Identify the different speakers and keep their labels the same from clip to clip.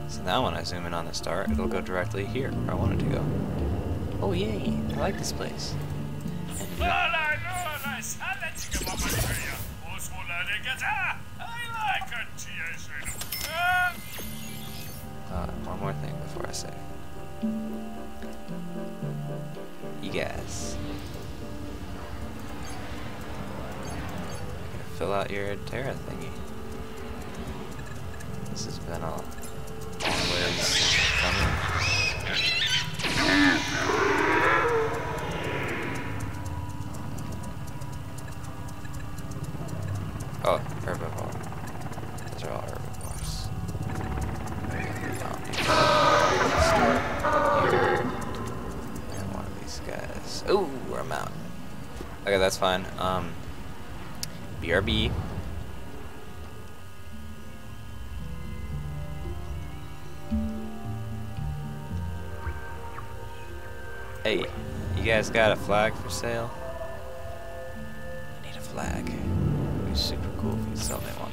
Speaker 1: So now when I zoom in on the star, it'll go directly here, where I want it to go. Oh yay, I like this place. And one more thing before I say. You guys. Fill out your Terra thingy. This has been a long ways coming. Oh, herbivore. Those are all herbivores. And one of these guys. Ooh, I'm out. Okay, that's fine. BRB. Hey, you guys got a flag for sale? I need a flag. It'd be super cool if you sell me one.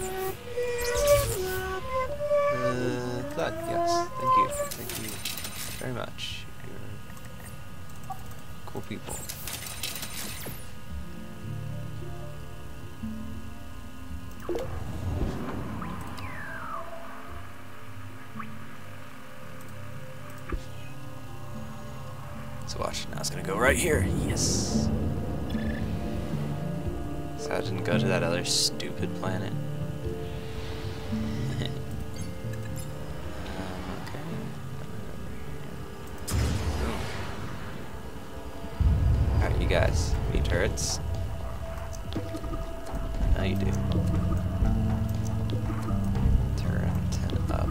Speaker 1: Flag, yes. Thank you. Thank you very much. You're cool people. So watch, now it's gonna go right here. Yes. So I didn't go to that other stupid planet. Okay. Alright, you guys. Any turrets? Now you do. Turn 10 up.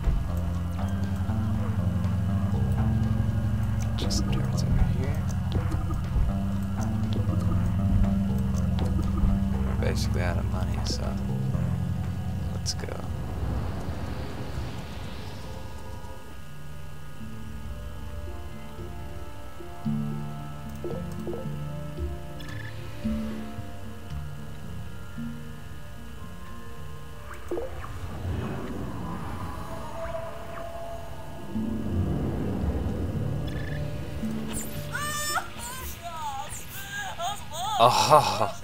Speaker 1: Just some turrets over here. We're basically out of money, so let's go. Oh.